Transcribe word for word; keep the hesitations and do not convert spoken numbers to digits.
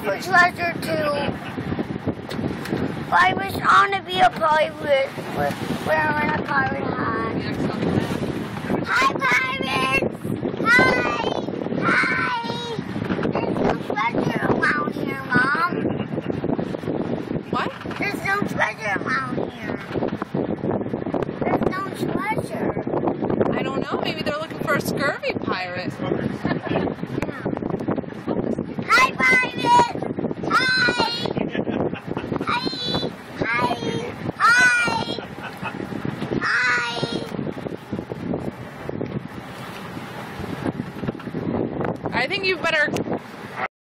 for treasure too. Pirates, I want to be a pirate. Wearing a pirate hat. Hi, pirates! Hi! Hi! There's no treasure around here, Mom. What? There's no treasure around here. There's no treasure. I don't know. Maybe they're looking for a scurvy pirate. Hi, pirates! Hi! Hi! Hi! Hi! Hi! I think you better